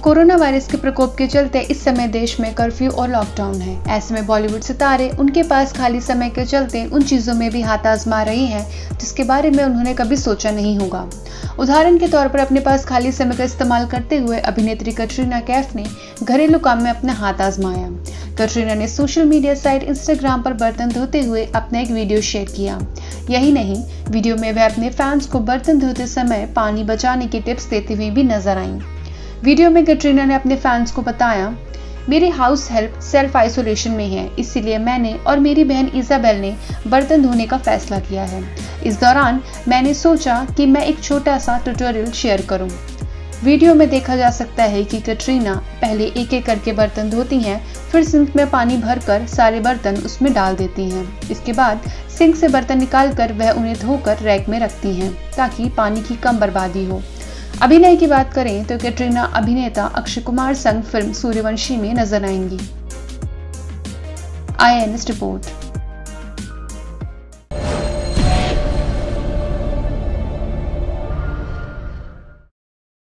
Corona virus के प्रकोप के चलते इस समय देश में कर्फ्यू और लॉकडाउन है। ऐसे में बॉलीवुड सितारे उनके पास खाली समय के चलते उन चीजों में भी हाथ आजमा रही हैं जिसके बारे में उन्होंने कभी सोचा नहीं होगा। उदाहरण के तौर पर अपने पास खाली समय का इस्तेमाल करते हुए अभिनेत्री कटरीना कैफ ने घरेलू काम में अपना हाथ आजमाया। कटरीना ने सोशल मीडिया साइट इंस्टाग्राम पर बर्तन धोते हुए अपना एक वीडियो शेयर किया। यही नहीं, वीडियो में वह अपने फैंस को बर्तन धोते समय पानी बचाने की टिप्स देती हुई भी नजर आईं। वीडियो में कटरीना ने अपने फैंस को बताया, मेरी हाउस हेल्प सेल्फ आइसोलेशन में है, इसीलिए मैंने और मेरी बहन इजाबेल ने बर्तन धोने का फैसला किया है। इस दौरान मैंने सोचा कि मैं एक छोटा सा ट्यूटोरियल शेयर करूं। वीडियो में देखा जा सकता है कि कटरीना पहले एक एक करके बर्तन धोती हैं, फिर सिंक में पानी भरकर सारे बर्तन उसमें डाल देती हैं। इसके बाद सिंक से बर्तन निकालकर वह उन्हें धोकर रैक में रखती हैं ताकि पानी की कम बर्बादी हो। अभिनय की बात करें तो कटरीना अभिनेता अक्षय कुमार संग फिल्म सूर्यवंशी में नजर आएंगी। IANS report.